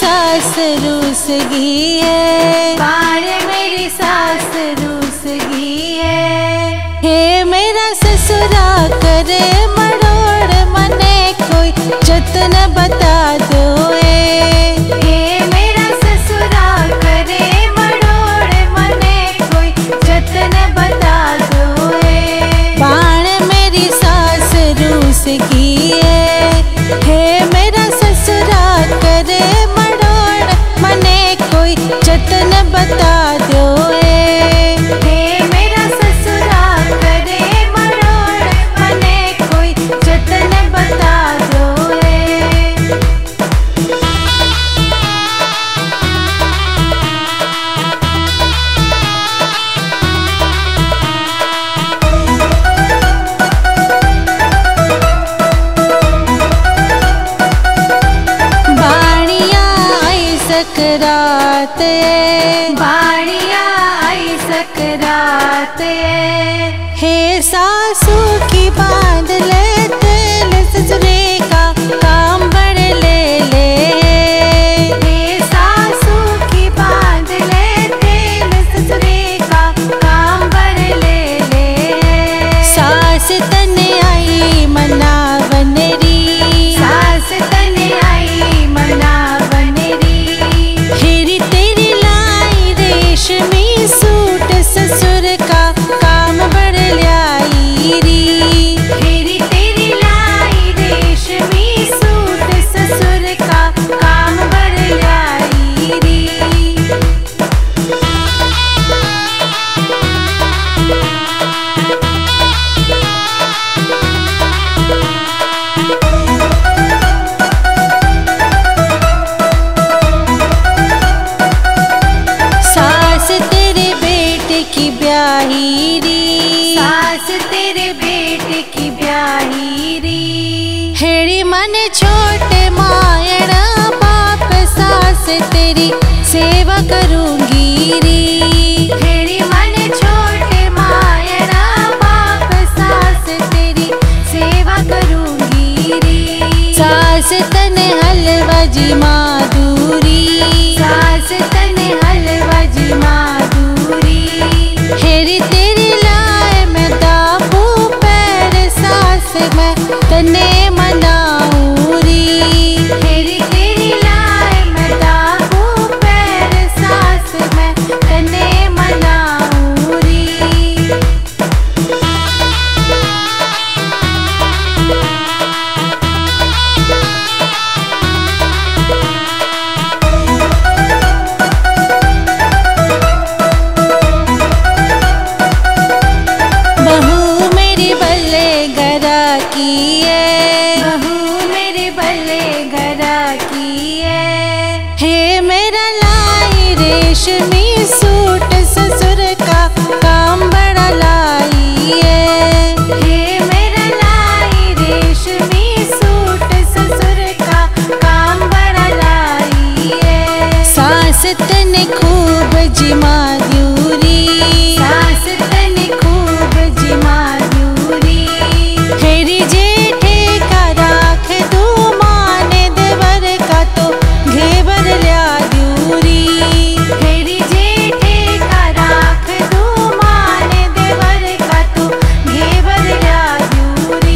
सास रूस गई है, बाण मेरी सास रूस गई है। हे मेरा ससुरा करे मरोड़ मने कोई जतन बता दो। हे मेरा ससुरा करे मरोड़ मने कोई जतन बता दो। बाण मेरी सास रूस गई है, हे मेरा ससुरा करे मरोड़ मने कोई जतन बता दो। हे मेरा ससुरा करे मरोड़ मने कोई जतन बता दो। सकरात बाणिया आई सकरात। हे सासू की बांध ले तेल ससुरे का काम बढ़ ले। हे सासू की बांध ले तेल ससुरे का काम बढ़ ले। सास तन आई मना बनरी, सास तन आई मना रेशमी सूट ससुर का काम बढ़ लाई री। फेरी तेरी लाई रेशमी सूट ससुर का काम बढ़ लाई री। की ब्याही री, सास तेरे बेटे की ब्याही री। हेड़ी मन छोटे मायड़ा बाप सास तेरी सेवा करूंगी री। हेड़ी मन छोटे मायड़ा बाप सास तेरी सेवा करूंगी री। सास तने हलवा जी माधुरी, सास तने हलवा जी माधुरी। हेरी तेरी लाए मैं दाबू पैर सास मैं तने मनाऊरी। हेरी तेरी लाए मैं दाबू पैर सास मैं तने मनाऊरी। रेशमी सूट ससुर का काम बड़ा लाई है। हे मेरा लाई रेशमी सूट ससुर का काम बड़ा लाई है। सास तने खूब जिमा दूरी, सास तने खूब जिमा दूरी। हेरी जेठे का राख दू माने देवर का तो घेवर लिया दूरी। हेरी जेठे का राख दू माने देवर का तो घेवर लिया दूरी।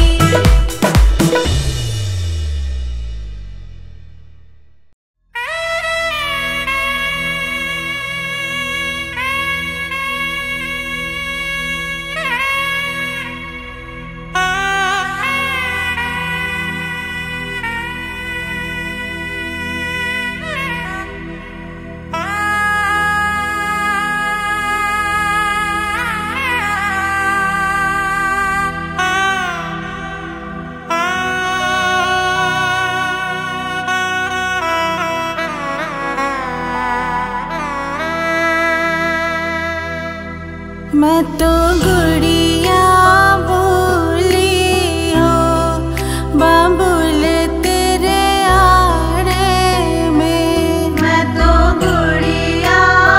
मैं तो गुड़िया बोली हो बाबुल तेरे आड़े में। मैं तो गुड़िया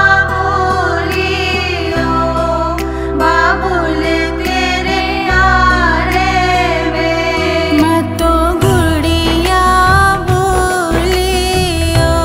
बोली हो बाबुल तेरे आड़े में। मैं तो गुड़िया बोली हो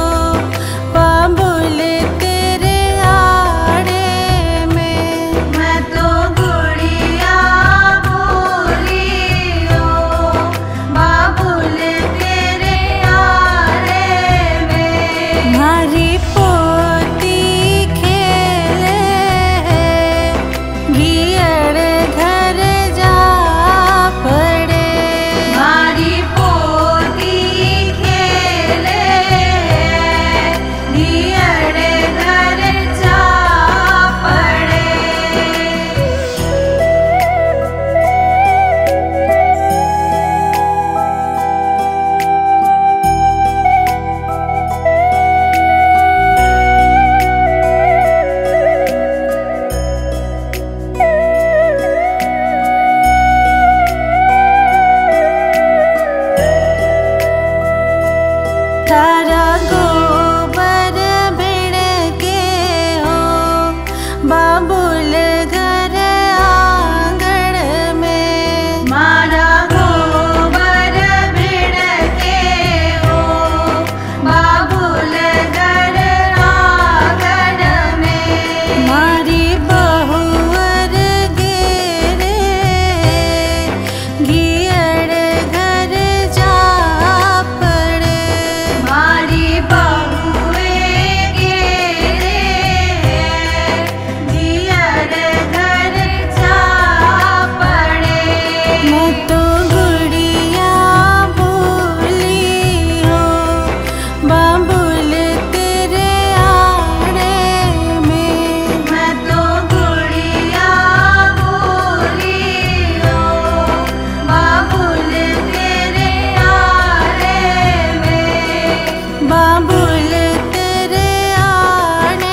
बाबुल तेरे आने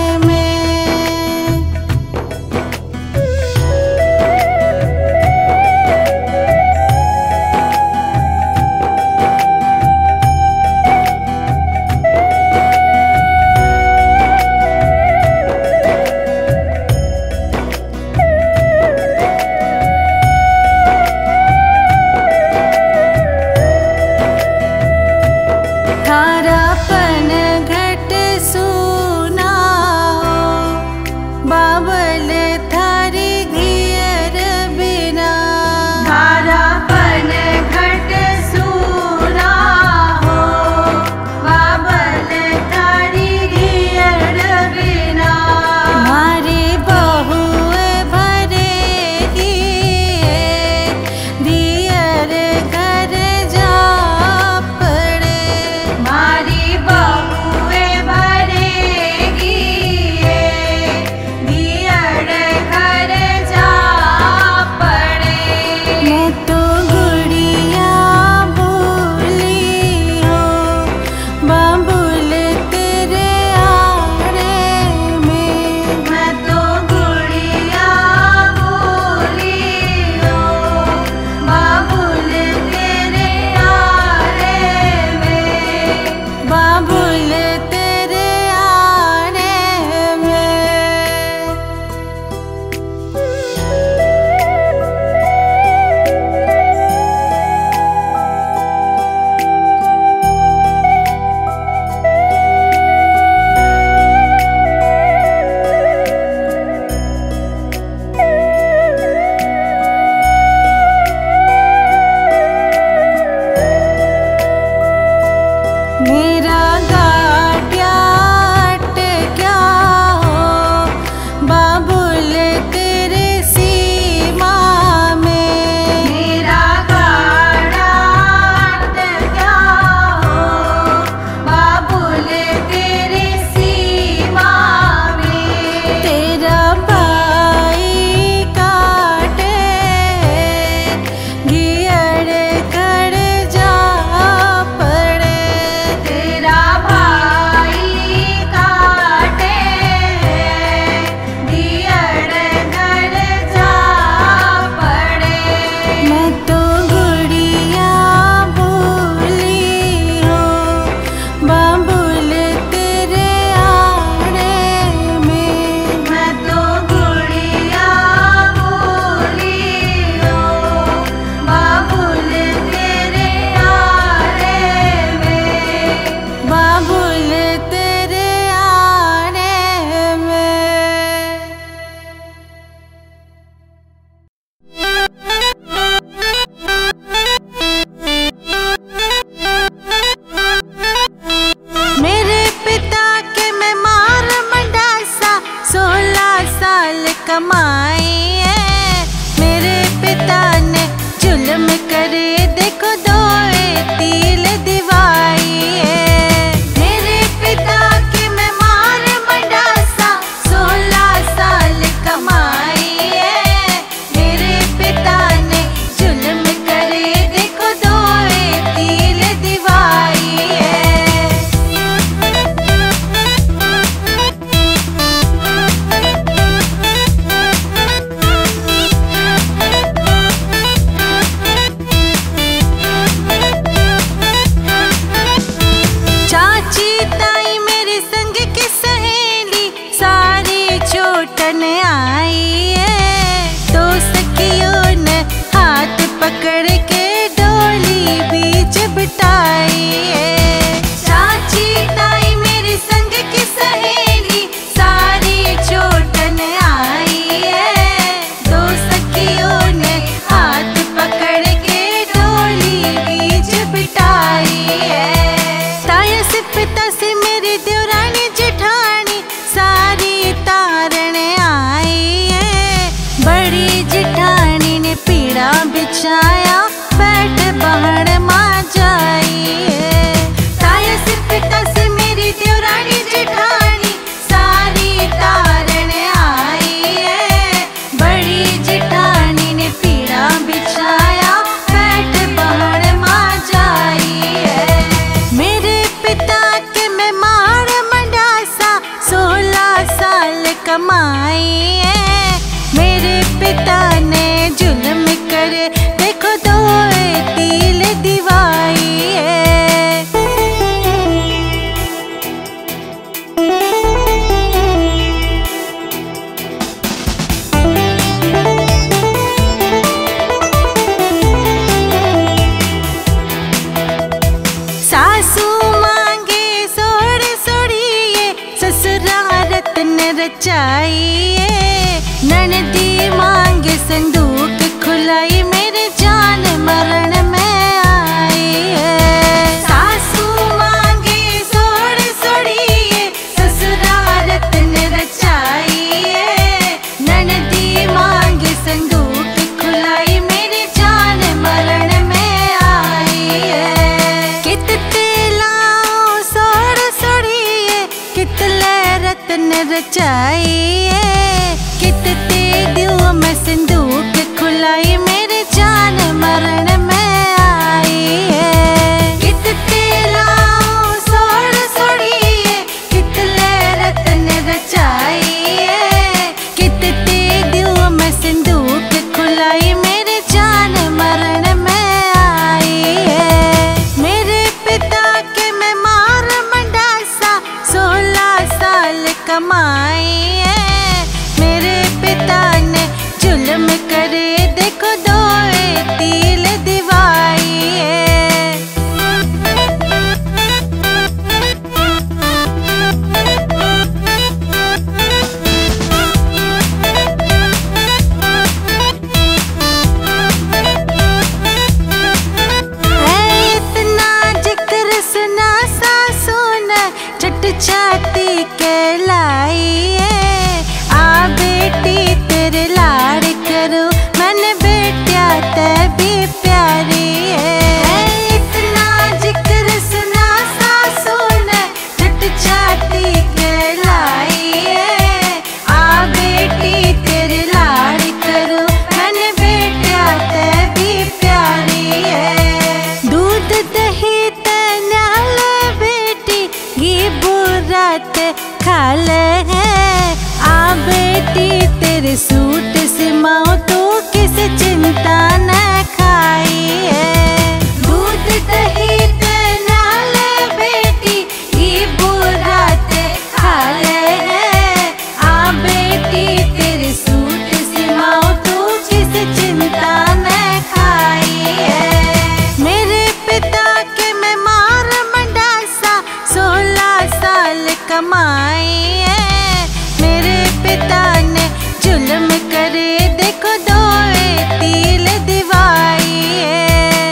में। थारापन घट सुना हो बाबुल थारी घियर बिना। थारापन घट सुना हो बाबुल थारी घियर बिना। मारी बहुए भरेगी दियर घर जा पड़े। मारी बहुए भरेगी दियर घर जा पड़े। मैं तो गुड़िया भूली हो बाबुल तेरे आने में। मैं तो गुड़िया भूली हो बाबुल तेरे आने में। बाबुल तेरे आने में। मेरा गाड़िया अटक्या हो बाबुल तेरे सीमा में। मेरा गाड़ा अटक्या हो बाबुल तेरे सीमा में। तेरा भाई काटे घियर घर जा पड़े। तेरा भाई काटे दियर घर जा पड़े। मैं तो गुड़िया भूली हो बाबुल तेरे आने में। मैं तो गुड़िया भूली हो बाबुल तेरे आने में। बाबुल तेरे आने में। मेरे पिता के मैं मार मंडासा 16 साल कमाई है। मेरे पिता ने जुल्म करे देखो दोए तिल दिवाई है। मेरे पिता के मैं मार मंडासा 16 साल कमाई है। मेरे पिता ने जुल्म करे देखो दोए तिल दिवाई है। चाची ताई मेरे संग की सहेली सारी चोटन आई है। तो सखियों ने हाथ पकड़ के डोली बीच बिठाई है। चाची ताई मेरे संग की सहेली सारी चोटन आई है। दो सखियों ने हाथ पकड़ के डोली बीच बिठाई है। ताया से पिता से मेरी देवरानी जेठानी सारी तारण आई है। बड़ी जेठानी ने पीड़ा बिछाया बैठ बहन माँ जाई है। ताया से पिता से मेरी देवरानी जेठानी सारी तारण आई है। बड़ी जेठानी ने पीड़ा बिछाया बैठ बहन माँ जाई है। मेरे पिता में मार मंडासा 16 साल कमाई है। मेरे पिता ने जुल्म करे देखो दो तिल दिवाई है। सासू मांगे सोड़ सोड़िए ससुराल रत्न रचाइए। ननदी मांगे संदूक खुलाई मेरे जान मरण में आई है। सासू मांगे सोड़ सोड़िए ससुराल रत्न रचाइए। ननदी मांगे संदूक खुलाई मेरे जान मरण में आई है। कितते लाओ सोड़ सोड़िए कितले रत्न रचाइए। कितते दियो मैं संदूक खुलाई मेरे जान मरण में आई है। कितते लाओ सोड़ सोड़िए कितले रत्न रचाइए। कितते दियो मैं संदूक खुलाई मेरे जान मरण में आई है। मेरे पिता के मैं मार मंडासा 16 साल कमाई है। मेरे पिता ने जुल्म करे देखो दो तिल दिवाई है। इतना जिक्र सुना सासू ने चट छाती के लाई है। आ बेटी तेरे लाड़ करो मन बेटिया ते भी प्यारी है। इतना जिक्र सुना सासू ने चट छाती के लाई है। आ बेटी तेरे लाड़ करो मन बेटिया ते भी प्यारी है। दूध दही ते नाल बेटी घी बुरा ते खाले है। आ बेटी तेरे सूट सिमाओ तू किस चिंता न खाई है। दूध दही ते नाल बेटी घी बुरा ते खाले है। आ बेटी तेरे सूट सिमाओ तू किस चिंता न खाई है। मेरे पिता के मैं मार मंडासा 16 साल कमाई है। मेरे पिता ने जुल्म करे देखो दो तिल दिवाई है।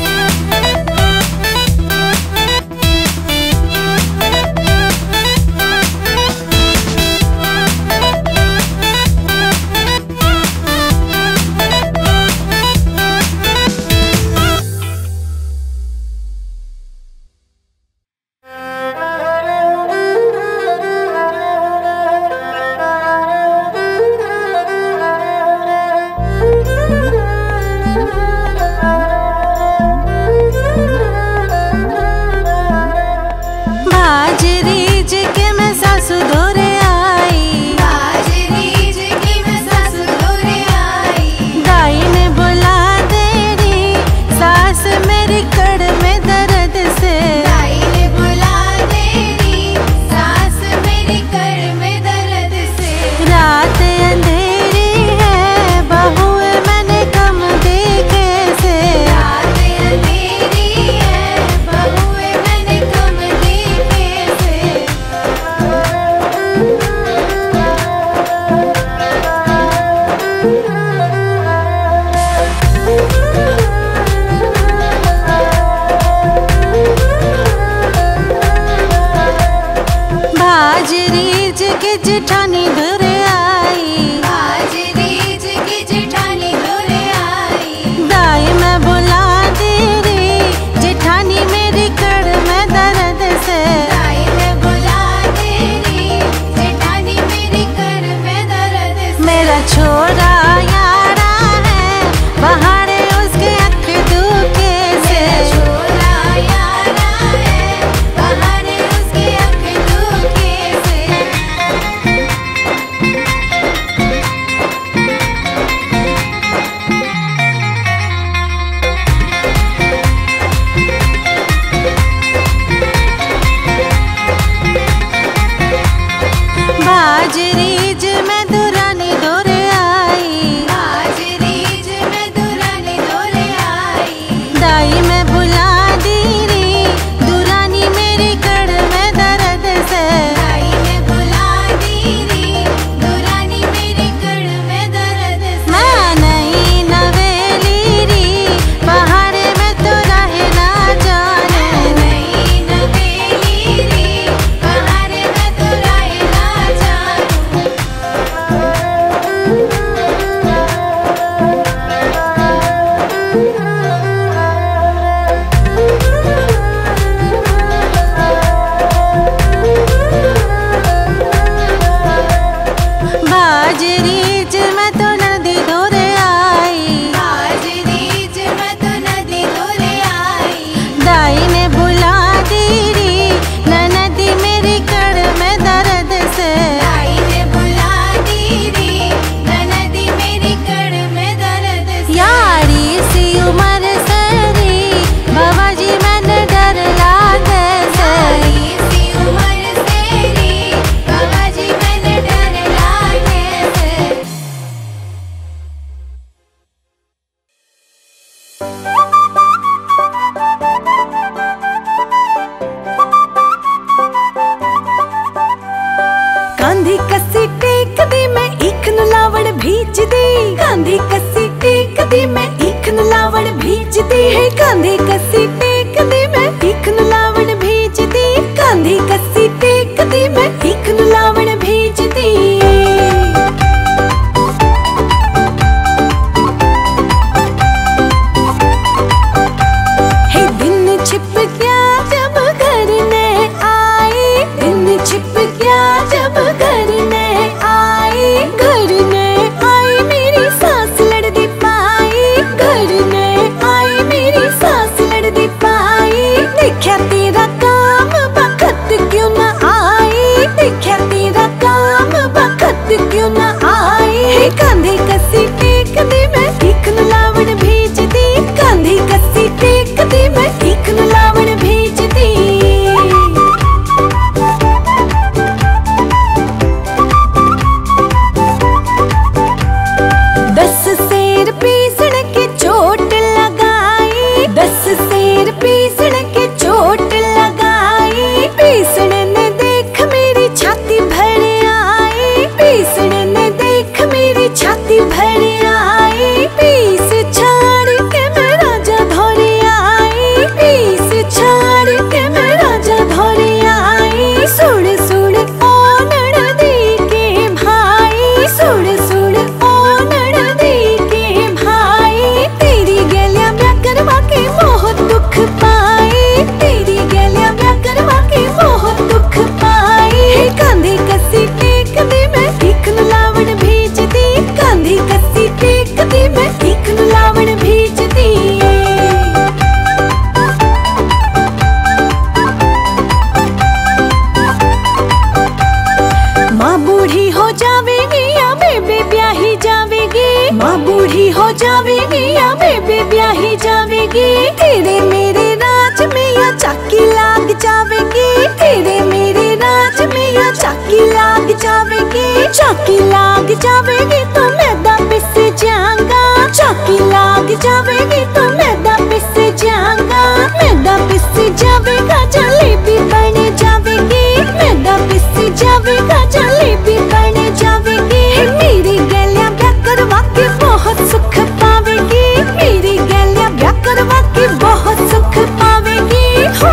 जेठानी घरे आई, आज रीज की जेठानी घरे आई। दाई मैं बुला दे रे जेठानी मेरी कड़ में दर्द से। दाई मैं बुला दे रे जेठानी मेरी कड़ में दर्द से। मेरा छोरा यारा है बहारे उसके अख दुखे से। मेरा छोरा यारा है बहारे उसके कांधी कसी टेक दी मैं इक नू लावड़ भीज दी। कांधी कसी टेक दी मैं इक नू लावड़ भीज दी। है कांधी कसी टेक दी मैं इक नू लावड़ भीज दी। कांधी कसी टेक दी मैं इक नू लावड़ भीज दी। कांधी कसी टेक दी मैं इक नू लावड़ भीज दी। कांधी कसी टेक दी मैं इक नू लावड़ भीज दी। दस सेर पीसण के चोट लगाई। 10 सेर पीसण के चोट लगाई। पीसण ने देख मेरी छाती भर आई। पीसण ने देख मेरी छाती भर आई। पीस छाड़ के मैं राजा धोरे आई। पीस छाड़ के मैं राजा धोरे आई। सुड़ सुड़ ओ नड़दी के भाई। सुड़ सुड़ ओ नड़दी के भाई। तेरी गलियां ब्याह करवा के बहुत दुख पाई। तेरी गलियां ब्याह करवा के बहुत दुख पाई। कांधी कसी टेक दी मैं इक नू लावड़ भीज दी। कांधी कसी टेक दी मैं इक नू लावड़ भीज दी। माँ बूढ़ी हो जावेगी या बेबे ब्याही जावेगी। माँ बूढ़ी हो जावेगी या बेबे ब्याही जावेगी। तेरे मेरे राज में या चाकी लाग जावेगी। तेरे मेरे राज में या चाकी लाग जावेगी। चाकी लाग जावेगी तो मैदा पिस जाऊंगा। चाकी लाग जावेगी तो मैदा पिस जाऊंगा। मैदा पिस जावेगा जलेबी बन जावेगी। मैदा पिस जावेगा जलेबी बन जावेगी। मेरी गलियां ब्याह करवा के बहुत सुख पावेगी। मेरी गलियां ब्याह करवा के बहुत सुख पावेगी। हो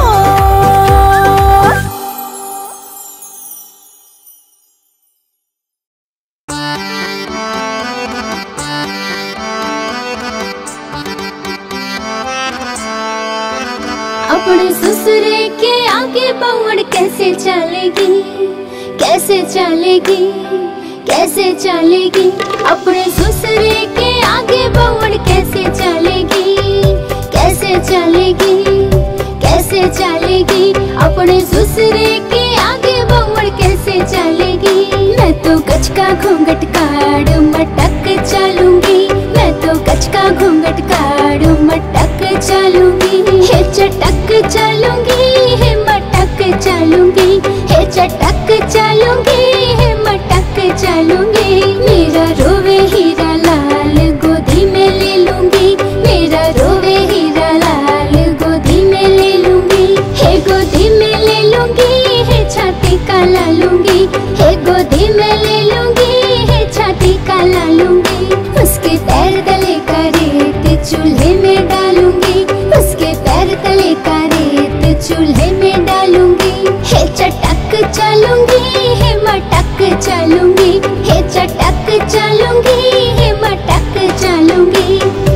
अपने ससुरे के आगे बवड़ कैसे चलेगी। कैसे चलेगी। कैसे चलेगी। अपने ससुरे के आगे बवड़ कैसे चलेगी। कैसे चलेगी। कैसे चलेगी। अपने ससुरे के आगे बवड़ कैसे चलेगी। मैं तो गज का घूंघट काड़ मटक चलूंगी। मैं तो गज का घूंघट काड़ मटक चलूंगी। हे चटक चलूंगी। हे मटक चलूंगी। हे चटक चलूंगी। हे मटक चलूंगी। मेरा रोवे हीरा लाल गोदी में ले लूंगी। मेरा रोवे हीरा लाल गोदी में ले लूंगी। हे गोदी में ले लूंगी। हे छाती का ला लूंगी। हे गोदी में ले लूंगी। हे छाती का ला लूंगी। उसके पैर तले का रेत चूल्हे में डालूंगी। उसके पैर तले का रेत चूल्हे में डालूंगी। हे चटक चलूंगी। हे मटक चलूंगी। हे चटक चलूंगी। हे मटक चलूंगी।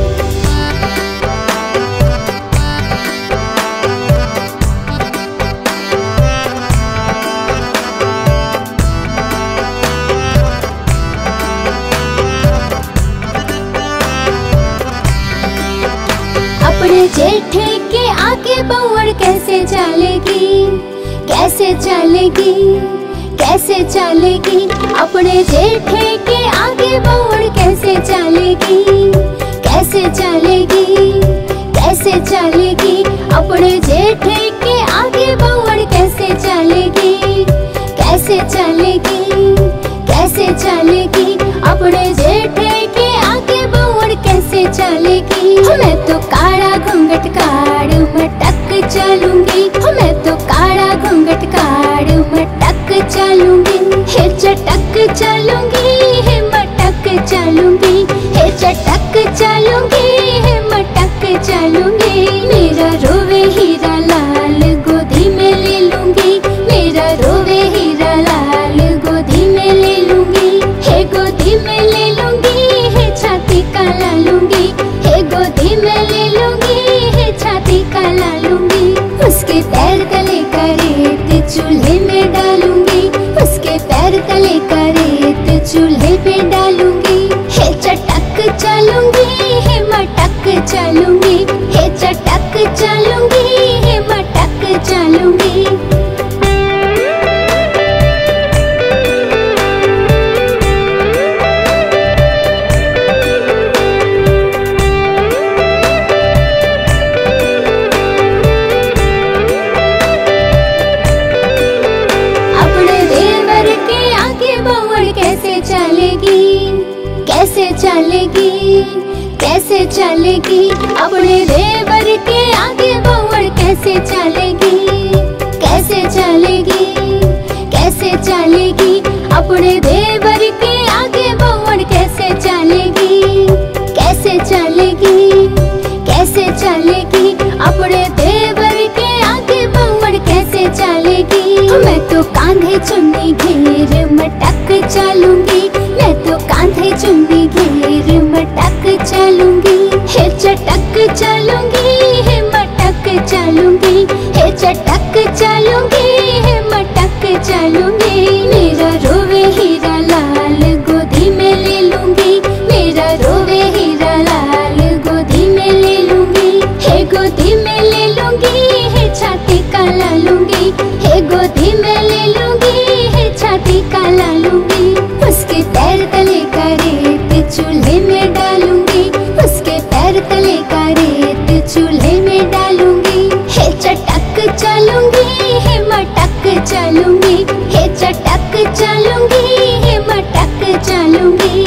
अपने जेठे के आगे बवड़ कैसे चलेगी। कैसे चलेगी। कैसे चलेगी। अपने जेठे के आगे बवड़ कैसे चलेगी। कैसे चलेगी। कैसे चलेगी। अपने जेठे के आगे बवड़ कैसे चलेगी। कैसे चलेगी। कैसे चलेगी। अपने जेठे के आगे बवड़ कैसे चलेगी। मैं तो काड़ा घूंघट काड़ मटक चलूंगी। मैं तो काड़ा घूंघट काड़ मटक चलूंगी। हे चटक चलूंगी हे मटक चलूंगी, हे चटक चलूंगी हे मटक चलूंगी। मेरा रोवे हीरा लाल गोदी में ले लूंगी, मेरा रोवे हीरा लाल गोदी में ले लूंगी, हे गोदी में ले लूंगी, हे छाती का ला लूंगी, हे गोदी में ले लूंगी, हे छाती का ला लूंगी। उसके पैर तले का रेत चूल्हे में डालूंगी, उसके पैर तले का रेत चूल्हे पे डालूंगी। हे चटक चलूंगी हे मटक चलूंगी, हे चटक चलूंगी हे मटक चलूंगी। कैसे चलेगी, कैसे चलेगी अपने देवर के आगे बहुड़ कैसे चलेगी, कैसे चलेगी, कैसे चलेगी अपने देवर के आगे बहुड़ कैसे चलेगी, कैसे चलेगी, कैसे चलेगी अपने देवर के आगे बहुड़ कैसे चलेगी। मैं तो कांधे चुन्नी घेर मटक चलूंगी, मैं तो कांधे चुन्नी घेर मटक चलूंगी। हे चटक चलूंगी हे मटक चलूंगी, हे चटक चलूंगी हे मटक चलूंगी। मेरा रोवे हीरा लाल गोदी में ले लूंगी, मेरा रोवे हीरा लाल गोदी में ले लूंगी, हे गोदी में ले लूंगी, हे छाती का ला लूंगी, हे गोदी में ले लूंगी, हे छाती का ला लूंगी। उसके पैर तले का रेत चूल्हे में डालूंगी, उसके पैर तले का रेत चूल्हे में डालूंगी। हे चटक चलूंगी हे मटक चलूंगी, हे चटक चलूंगी हे मटक चलूंगी।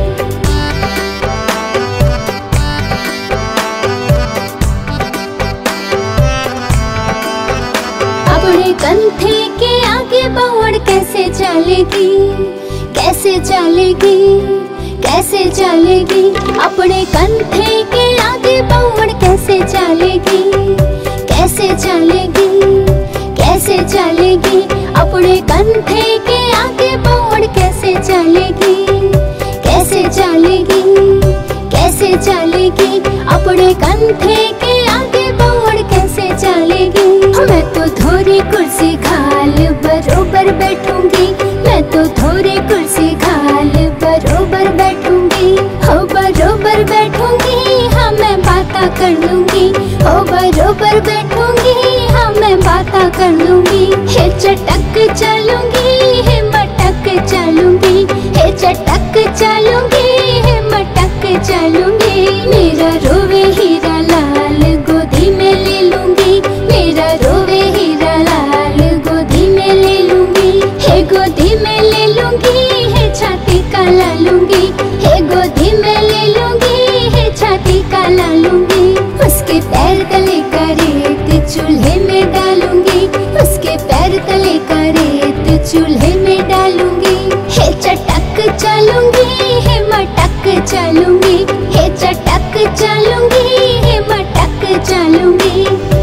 अपने कंधे के आगे बहुड़ कैसे चलेगी, कैसे चलेगी, कैसे चलेगी अपने कंधे के आगे बहुड़ कैसे चलेगी, कैसे चलेगी, कैसे चलेगी अपने कंधे के आगे बहुड़ कैसे चलेगी, कैसे चलेगी, कैसे चलेगी अपने कंधे के आगे बहुड़ कैसे चलेगी। मैं तो थोड़ी कुर्सी घाल बरोबर बैठूंगी, मैं तो थोड़ी कुर्सी घाल बरोबर बैठूंगी, हो बरोबर बैठूंगी हाँ मैं बाता कर लूंगी, हो बरोबर बैठूंगी हाँ मैं बाता कर लूंगी। हे चटक चलूंगी हे मटक चलूंगी, हे चटक चलूंगी हे मटक चलूंगी। मेरा रोवे हीरा लाल गोदी में ले लूंगी, मेरा रोवे हीरा लाल गोदी में ले लूंगी, हे गोदी में ले लूंगी, हे छाती का ला लूंगी, हे गोदी में ले लूंगी, हे छाती का ला लूंगी। उसके पैर तले का रेत चूल्हे में डालूंगी, उसके पैर तले का रेत चूल्हे में डालूंगी। हे चटक चलूंगी हे मटक चलूंगी, हे चटक चलूंगी हे मटक चलूंगी।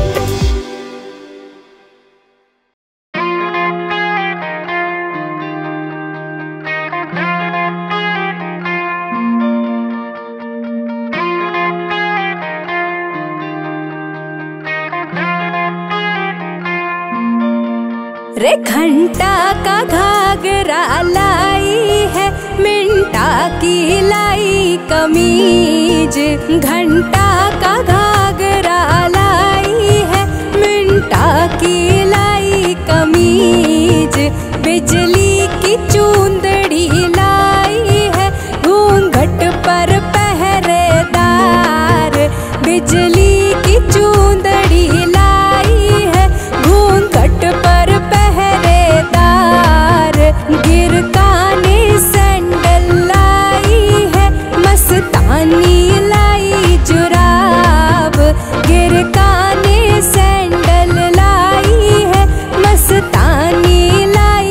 रे घंटा का घाघरा लाई है, मिंटा की लाई कमीज, घंटा का घाघरा लाई है, मिंटा की लाई कमीज, बिजली की चूंदड़ी लाई है, घूंघट पर पहरेदार, बिजली की चूंदड़ी लाई है, घूंघट पर पहरेदार, गिरकाने सैंडल लाई है, मस्तानी लाई जुराब, गिरकाने सैंडल लाई है, मस्तानी लाई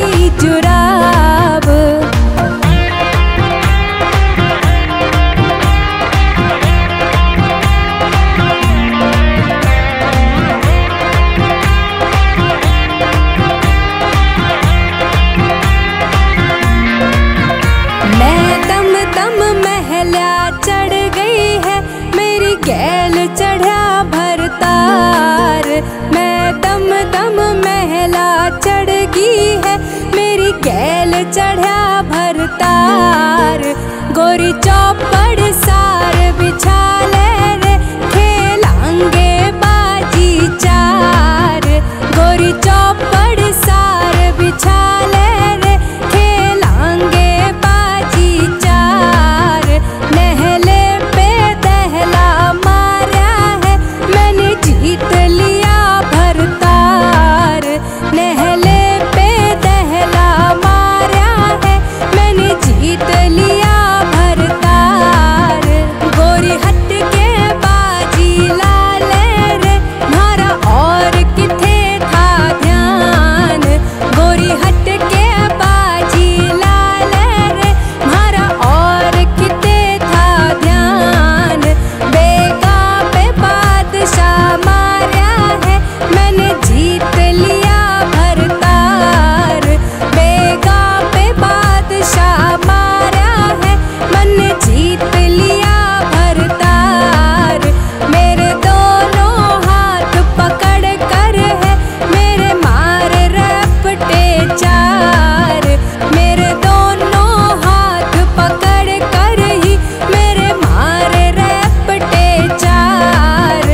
गैल चढ़ा भरतार। गोरी चौपड़ सार बिछा ले रे खेलांगे बाजी चार। गोरी चौपड़ सार बिछा ले रे खेलांगे बाजी चार। नहले पे दहला मारा है मैंने जीत लिया भरतार। नहले पे दहला मारा है मैंने जीत लिया भरतार। गोरी हट के बाजी लाले रे मारा और किथे था ध्यान। गोरी हट के बाजी लाले रे मारा और किथे था ध्यान। बेगा पे बादशाह मारा है मैंने जीत लिया भरतार। बेगा पे बादशाह मारा है मैंने जीत लिया भरतार। मेरे दोनों हाथ पकड़ कर है मेरे मार रपटे चार। मेरे दोनों हाथ पकड़ कर ही मेरे मार रपटे चार।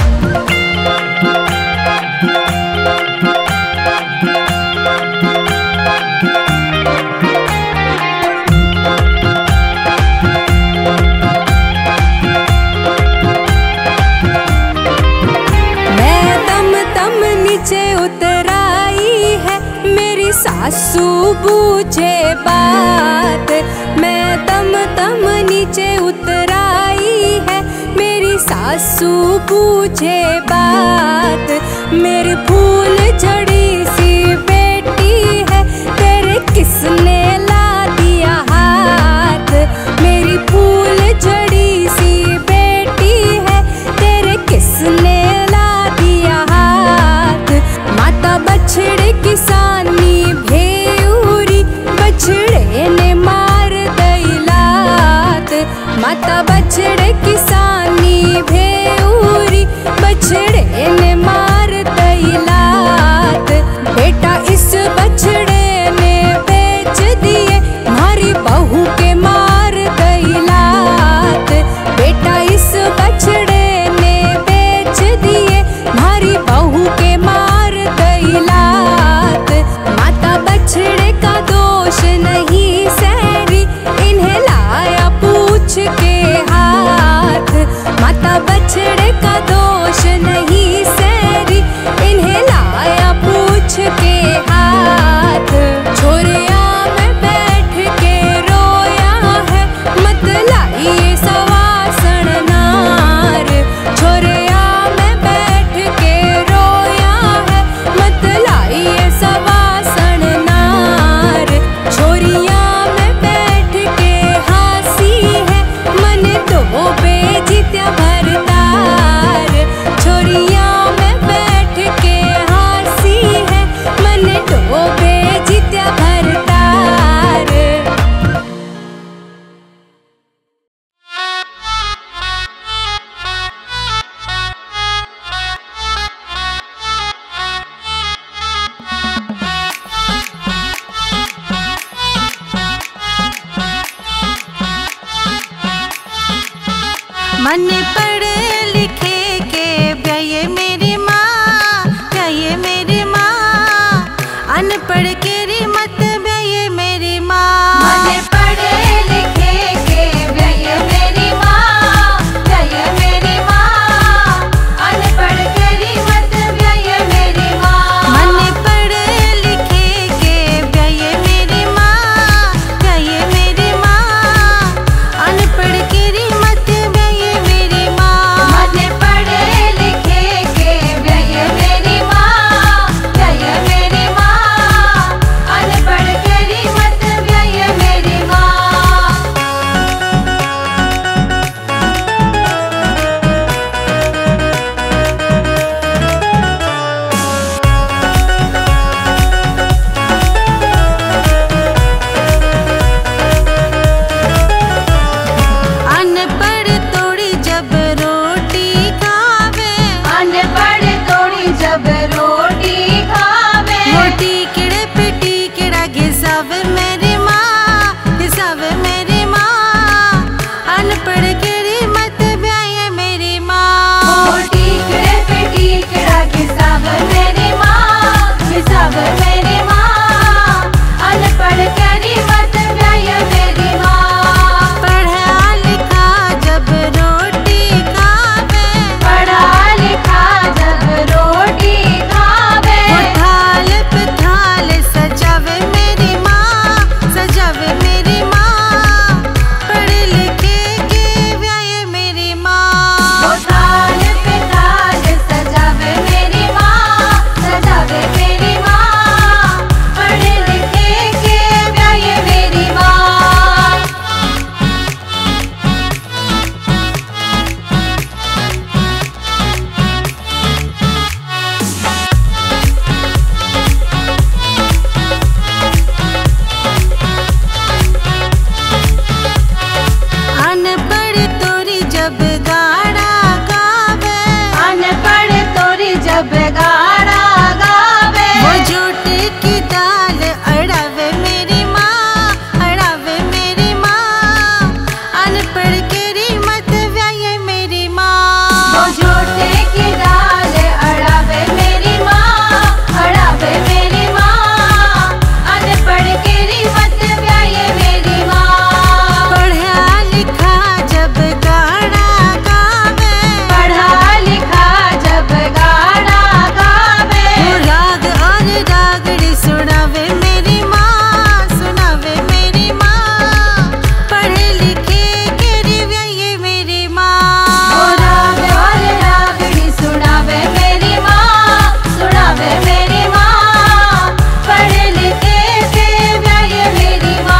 मैं तम नीचे उतर आई है मेरी सासू बूझे बात। मैं तम नीचे उतर आई है मेरी सासू बूझे बात। मेरी फूल झड़ी सी बेटी है तेरे किसने ला दिया हाथ। मेरी फूल झड़ी सी बेटी है तेरे किसने ला दिया हाथ। माता बछड़े किसानी भेऊरी बछड़े ने मार दई लात। माता बछड़े किसानी भेऊरी बछड़े ने मार दई लात। बेटा इस बछड़े ने बेच दिए मारी बहू के मार दई लात। बेटा इस बछड़े ने बेच दिए मारी बहू के मार दई लात। माता बछड़े का दोष नहीं सहरी इन्हें लाया पूछ के हाथ। माता बछड़े का दोष नहीं सहरी इन्हें लाया पूछ के हाथ। छोरिया में बैठ के रोया है मत लाइए सवासण नार। छोरिया में बैठ के रोया है मत लाइए सवासण नार। छोरिया में बैठ के हासी है मन तो बेजित्या भरतार। छोरिया में बैठ के हासी है मन तो बेजित्या भरतार। मन पढ़े लिखे के ब्याये मेरी माँ, ब्याये मेरी माँ। अनपढ़ केरी मत ब्याये मेरी माँ। मन पढ़े लिखे के ब्याये मेरी माँ, ब्याये मेरी माँ। अनपढ़ केरी मत ब्याये मेरी माँ। मन पढ़े लिखे के ब्याये मेरी माँ, ब्याये मेरी माँ। अनपढ़ केरी मत ब्याये मेरी माँ। मन पढ़े लिखे के ब्याये मेरी माँ, ब्याये मेरी माँ। अनपढ़ केरी मत सजावे मेरी माँ, सजावे मेरी माँ, अनपढ़ केरी मत ब्याए मेरी माँ। टीकड़े पे टीकड़ा घिसावे मेरी माँ, घिसावे मेरी माँ, अनपढ़ केरी मत ब्याए मेरी माँ। पढ़ा लिखा जब रोटी खावे, पढ़ा लिखा जब रोटी खावे, वो थाल पे थाल सजावे मेरी माँ, सजावे मेरी माँ, पढ़े लिखे के ब्याए मेरी माँ। वो थाल पे थाल सजावे मेरी माँ, सजावे मेरी माँ, पढ़े लिखे के ब्याए मेरी माँ। अनपढ़ तोरी जब गाड़ा गावे, अनपढ़ तोरी जब गाड़ा गावे, वो झूठे की दाल अड़ावे मेरी माँ, अड़ावे मेरी माँ, अनपढ़ केरी मत ब्याए मेरी माँ। वो झूठे की दाल अड़ावे मेरी माँ, अड़ावे मेरी माँ, अनपढ़ केरी मत ब्याए मेरी माँ। पढ़ा लिखा जब गाड़ा गावे, पढ़ा लिखा जब गाड़ा गावे, वो राग और रागड़ी सुनावे मेरी माँ, सुनावे मेरी माँ, पढ़े लिखे केरी ब्याए मेरी माँ। वो राग और रागड़ी सुनावे मेरी माँ, सुनावे मेरी माँ, पढ़े लिखे के ब्याए मेरी माँ।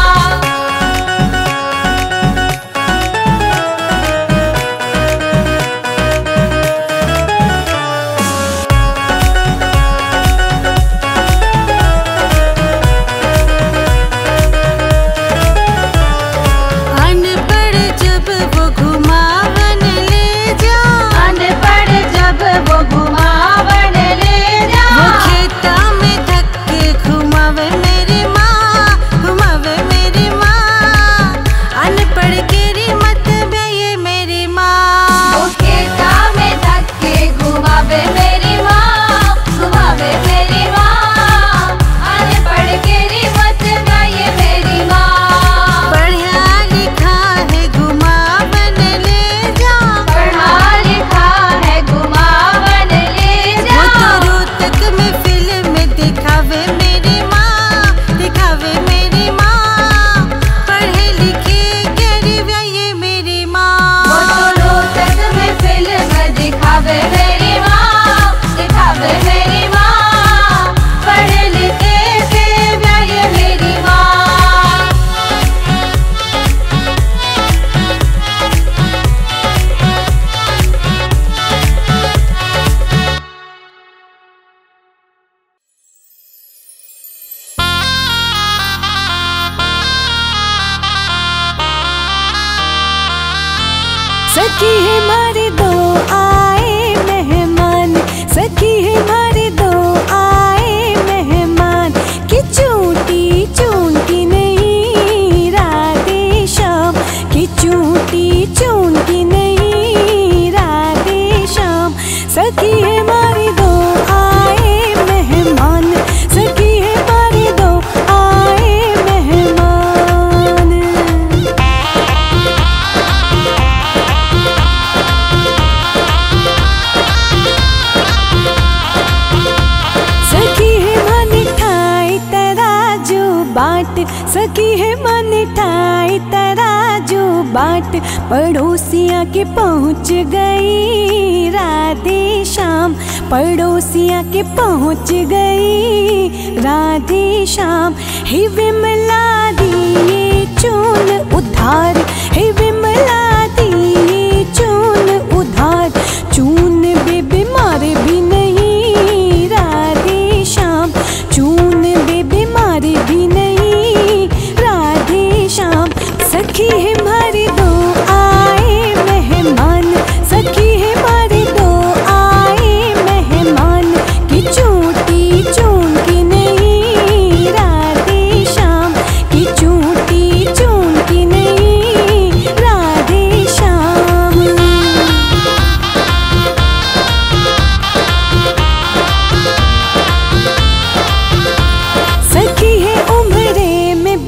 अनपढ़ जब वो घुमावन ले जा, अनपढ़ जब वो घुमावन ले जा, वो खेता में धक्के घुमावे मेरी माँ, घुमावे मेरी माँ, अनपढ़ केरी मत ब्याए मेरी माँ। वो खेता में धक्के घुमावे मेरी माँ, घुमावे मेरी माँ, अनपढ़ केरी मत ब्याए मेरी माँ। पढ़ा लिखा है घुमावन ले जा, पढ़ा लिखा है घुमावन ले जा, वो तो रोहतक में फिल्म दिखावे मेरी माँ, दिखावे मेरी माँ, पढ़े लिखे केरी ब्याए मेरी वो माँ। तो रोहतक में फिल्म दिखावे मेरी माँ, दिखावे मेरी माँ, पढ़े लिखे के ब्याए मेरी माँ। सखी है मारे दो आए मेहमान, सखी है मारे दो आए मेहमान, कि चूटी चूंटी नहीं राधे श्याम, कि चूटी चूंटी नहीं राधे श्याम। सखी है मारे दो आए मेहमान, सखी है मारे दो आए मेहमान। सखी है मन ठाई तराजू बाट, सखी है मन ठाई तराजू बाट, पड़ोसिया के पहुँच गई राधे श्याम, पड़ोसिया के पहुँच गई राधे श्याम। हे विमला दिए चून उधार, हे विमला दिए चून उधार, चून बेबी मारे भी नहीं राधे श्याम, चून बेबी मारे भी नहीं राधे श्याम। सखी है मारे दो आए मेहमान, सखी है मारे दो आए मेहमान, कि चूटी चून की नहीं राधे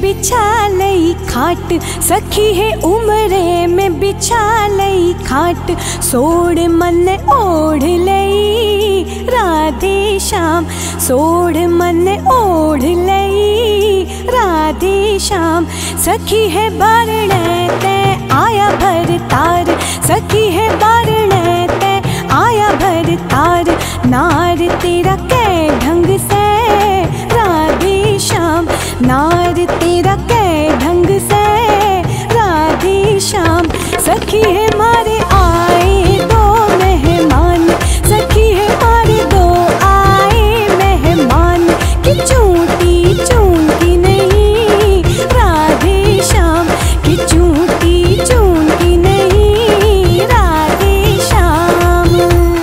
बिछा लई खाट, सखी है उमरे में बिछा लई खाट। सोड़ मन ओढ़ लई राधे श्याम, सोड़ मन ओढ़ लई राधे श्याम। सखी है बारणे ते आया भर तार, सखी है बारणे ते आया भर तार। नार तेरा कै ढंग से राधे श्याम, नार तेरा कै ढंग से राधे श्याम। सखी है मारे आए दो मेहमान, सखी है मारे दो आए मेहमान। कि चूंटी चूंटी नहीं राधे श्याम, कि चूंटी चूंटी नहीं राधे श्याम।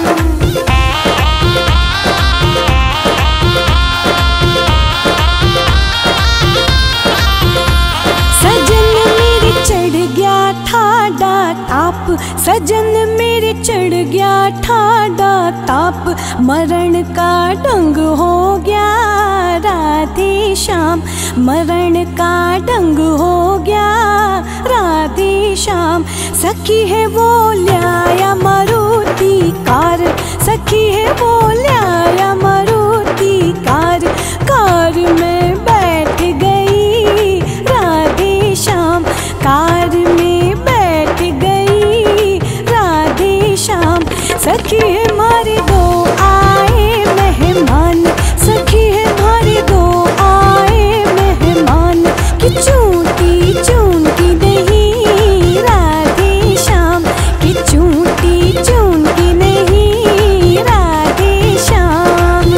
सजन मेरे चढ़ गया ठाडा ताप, सजन मेरे चढ़ गया ठाडा ताप। मरण का ढंग हो गया राधे श्याम, मरण का ढंग हो गया राधे श्याम। सखी है वो ल्याया मारुति कार, सखी है वो ल्याया मारुति कार। कार में बैठ गई राधे श्याम, कार में बैठ गई राधे श्याम। सखी है मारे दो आए मेहमान, सखी है मारे दो आए मेहमान। कि चूंटी चूंटी नहीं राधे श्याम, कि चूंटी चूंटी नहीं राधे श्याम।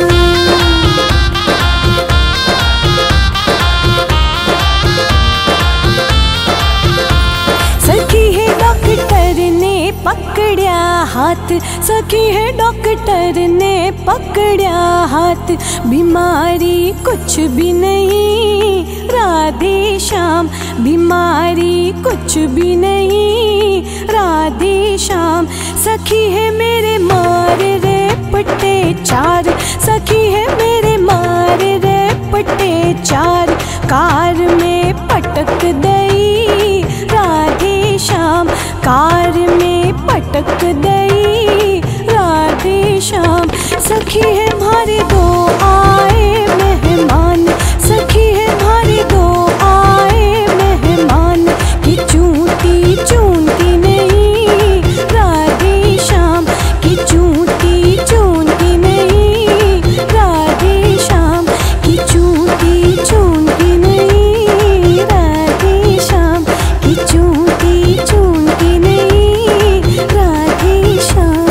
सखी है डॉक्टर ने पकड़िया हाथ, सखी है डॉक्टर ने पकड़िया हाथ। बीमारी कुछ भी नहीं राधे श्याम, बीमारी कुछ भी नहीं राधे श्याम। सखी है मेरे मारे रे पट्टे चार, सखी है मेरे मारे रे पट्टे चार। कार में पटक दई राधे श्याम, कार में पटक दई राधे श्याम। सखी है मारे दो आए मेहमान, सखी है मारे दो आए मेहमान। कि चूंटी चूंटी नहीं राधे श्याम, कि चूंटी चूंटी नहीं राधे श्याम, कि चूंटी चूंटी नहीं राधे श्याम, कि चूंटी चूंटी नहीं राधे श्याम।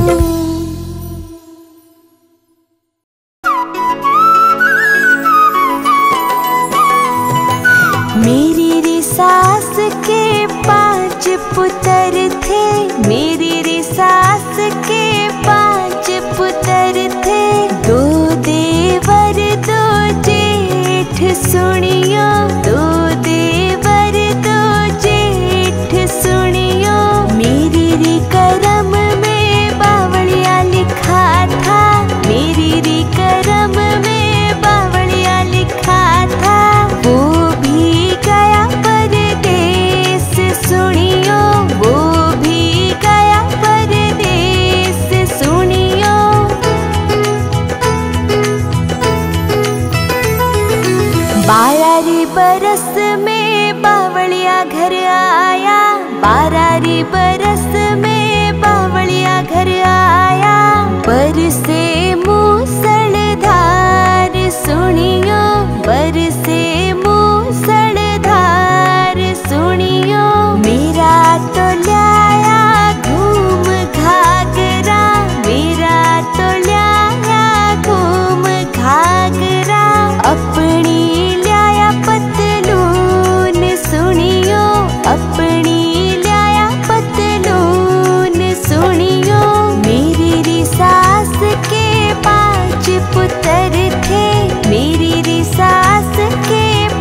मेरी रे सास के 5 पुत्र थे, मेरी रे सास के 5 पुत्र थे। 2 देवर 2 जेठ सुनियो, 2 देवर 2 जेठ सुनियो। मेरी रे करम में बावड़िया लिखा था, मेरी रे करम में बावड़िया लिखा था। वो भी गया परदेस सुनियो, वो भी गया परदेस सुनियो। 12 बरस में बावड़िया घर आया, 12 बरस में बावड़िया घर आया। बरसे मूसलधार सुनियो, बरसे मूसलधार सुनियो। मेरा तो लाया घूम घाघरा, मेरा तो लाया घूम घाघरा। अपनी लाया पतलून सुनियो, अपनी लाया पतलून सुनियो। मेरी री सास के 5 पुत्र थे, मेरी री सास के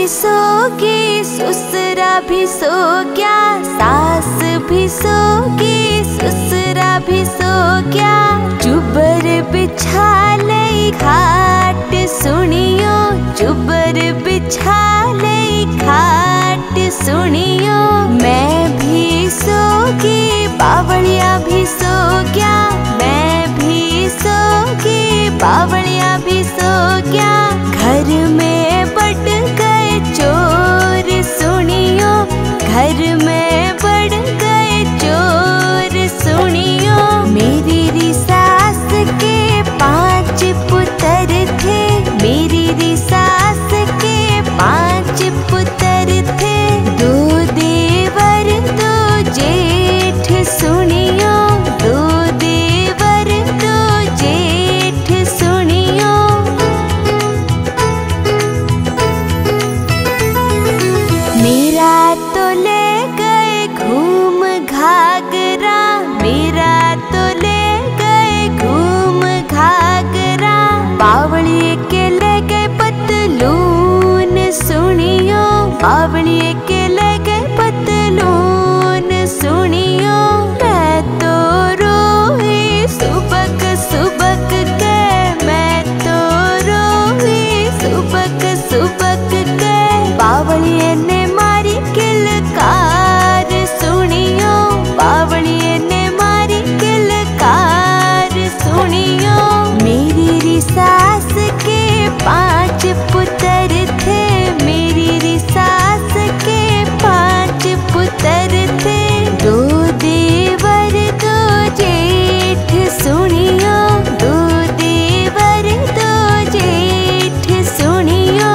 भी सोगी, ससुरा भी सो गया, सास भी सोगी, ससुरा भी सो गया। चुबर बिछा लई खाट सुनियो, चुबर बिछा लई खाट सुनियो। मैं भी सोगी, बावलिया भी सो गया, मैं भी सोगी, बावलिया भी सो गया। घर में बढ़ गए चोर सुनियो, घर में बढ़ गए चोर सुनियो। मेरी री सास के 5 पुत्र थे, मेरी री सास के 5 पुत्र थे। 2 देवर 2 जेठ सुनियो, 2 देवर 2 जेठ सुनियो। मेरा तो ले गए घूम घाघरा, मेरा तो ले गए घूम घाघरा। बावलिए के ले गए पतलून सुनियो, बावलिए के ले गए पतलून सुनियो। मैं तो रोई सुबक सुबक के, मैं तो रोई सुबक सुबक के। बावलिए ने मारी किलकार सुनियो, बावलिए ने मारी किलकार सुनियो। मेरी री सास के 5 पुत्र थे, मेरी री सास के 5 पुत्र थे। 2 देवर 2 जेठ सुनियो, 2 देवर 2 जेठ सुनियो।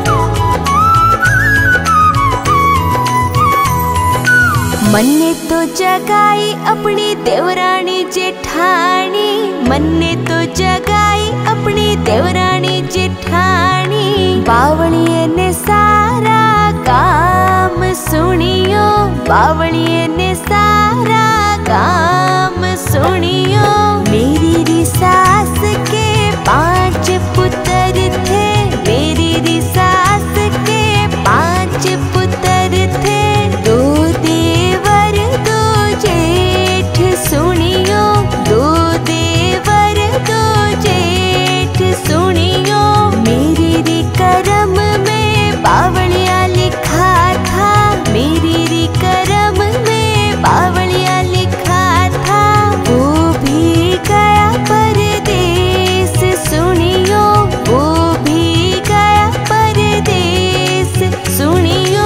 मन्ने तो जगाई अपनी देवरानी जेठानी, मन्ने तो जगाई अपनी देवरानी जेठानी। बावलिए ने सारा काम सुनियो, बावलिए ने सारा काम सुनियो। मेरी री सास के 5 पुत्र थे, मेरी री सास के 5 पुत्र थे। 2 देवर 2 जेठ सुनियो, 2 देवर 2 जेठ सुनियो। मेरी री करम में बावलिया लिखा था, मेरी री करम में बावलिया लिखा था। वो भी गया परदेस सुनियो, वो भी गया परदेस सुनियो।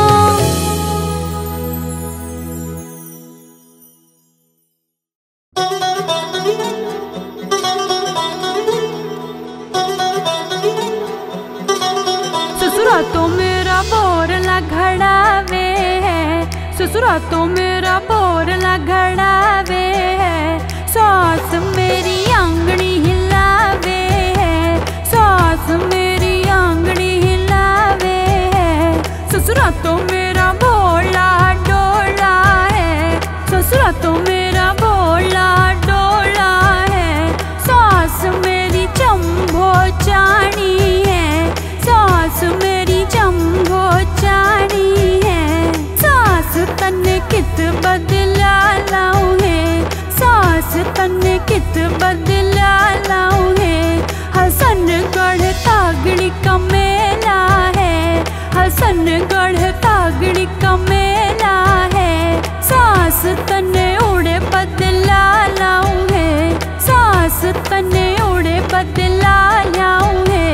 ससुरा तो मेरा बोरला घड़ावे है, ससुरा तो मेरा बोरला घड़ावे है। सास मेरी आंगनी हिलावे है, सास मेरी आंगनी हिलावे है। ससुरा तो मेरा भोला डोला है, ससुरा तो मेरा भोला डोला है। सास मेरी चंभो चाणी है, सास मेरी चंभो चाणी है। सास तन्ने कित बदला लाऊं है, सास तन्ने कित बदला लाऊं है। हसनगढ़ तागड़ी का मेला है, हसनगढ़ तागड़ी का मेला है। सास तन्ने उड़े बदला लाऊं है, सास तन्ने उड़े बदला लाऊं है।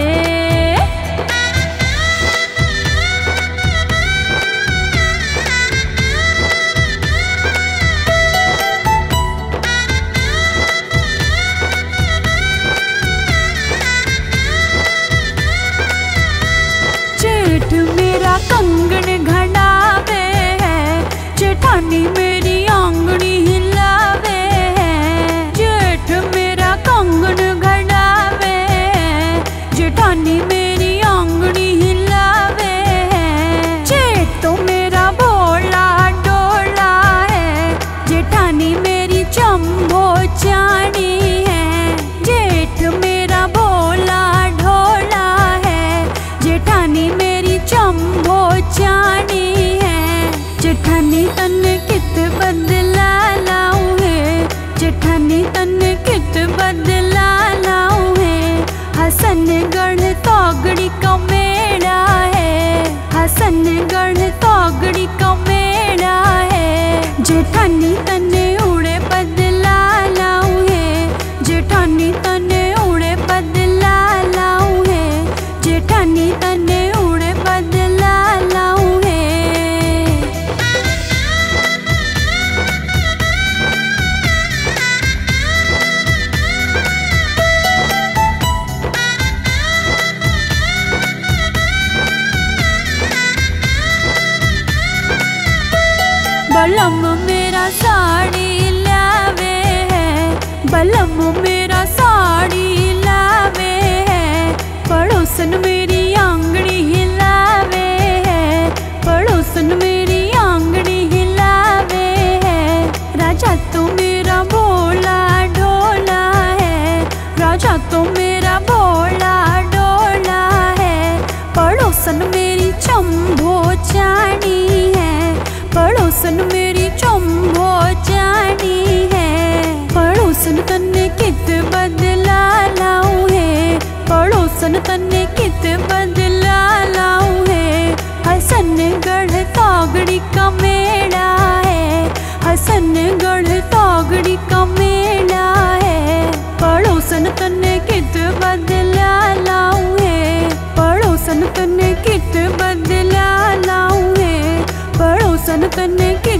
जेठ मेरा कंगन घड़ावे है, जेठानी मेरी आंगनी हिलावे है। जेठ मेरा कंगन घड़ावे है, जेठानी मेरी आंगनी हिलावे है। जेठ तो मेरा भोला डोला है, जेठानी मेरी चंभो चाणी है। जेठ मेरा भोला ढोला है, जेठानी मेरी चंभो पड़ोसन मेरी आंगड़ी हिलावे है, पड़ोसन मेरी आंगड़ी हिलावे है। राजा तो मेरा भोला ढोला है, राजा तो मेरा भोला ढोला है। पड़ोसन मेरी चंभो चानी है, पड़ोसन मेरी चंभो चानी है। पड़ोसन तन्ने कित बदला लाऊं है, पड़ोसन तन्ने कित बदला लाऊं है। हसनगढ़ तोगड़ी का मेला है, हसनगढ़ तोगड़ी का मेला है। पड़ोसन तन्ने कित बदला लाऊं है, पड़ोसन तन्ने कित बदला लाऊं है, पड़ोसन तन्ने